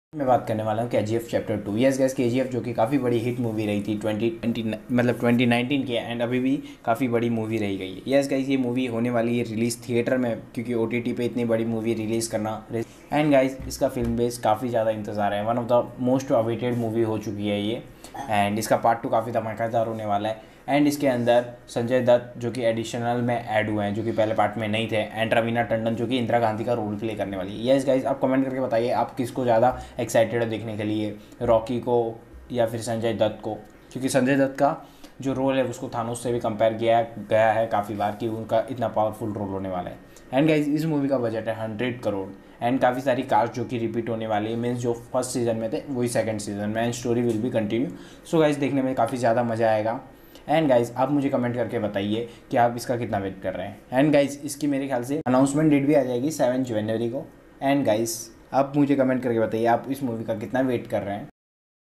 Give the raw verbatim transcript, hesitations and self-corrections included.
मैं बात करने वाला हूँ KGF chapter two. Yes guys, KGF जो कि काफ़ी बड़ी हिट मूवी रही थी ट्वेंटी ट्वेंटी मतलब ट्वेंटी नाइनटीन की, एंड अभी भी काफ़ी बड़ी मूवी रही गई है। यस गाइस, ये मूवी होने वाली है रिलीज़ थिएटर में, क्योंकि ओटीटी पे इतनी बड़ी मूवी रिलीज़ करना। एंड गाइस, इसका फिल्म बेस काफ़ी ज़्यादा इंतज़ार है, one of the most awaited movie हो चुकी है ये। एंड इसका पार्ट टू काफ़ी धमाकेदार होने वाला है। एंड इसके अंदर संजय दत्त जो कि एडिशनल में ऐड हुए हैं, जो कि पहले पार्ट में नहीं थे, एंड रवीना टंडन जो कि इंदिरा गांधी का रोल प्ले करने वाली है। यस गाइस, आप कमेंट करके बताइए आप किसको ज़्यादा एक्साइटेड है देखने के लिए, रॉकी को या फिर संजय दत्त को, क्योंकि संजय दत्त का जो रोल है उसको थानोस से भी कंपेयर किया गया है काफ़ी बार कि उनका इतना पावरफुल रोल होने वाला है। एंड गाइस, इस मूवी का बजट है हंड्रेड करोड़, एंड काफ़ी सारी कास्ट जो कि रिपीट होने वाली है, मीन्स जो फर्स्ट सीजन में थे वही सेकंड सीजन में, and story will be continue. So guys, देखने में काफ़ी ज़्यादा मज़ा आएगा। एंड गाइस, आप मुझे कमेंट करके बताइए कि आप इसका कितना वेट कर रहे हैं। एंड गाइस, इसकी मेरे ख्याल से अनाउंसमेंट डेट भी आ जाएगी सेवन जनवरी को। एंड गाइस, आप मुझे कमेंट करके बताइए आप इस मूवी का कितना वेट कर रहे हैं।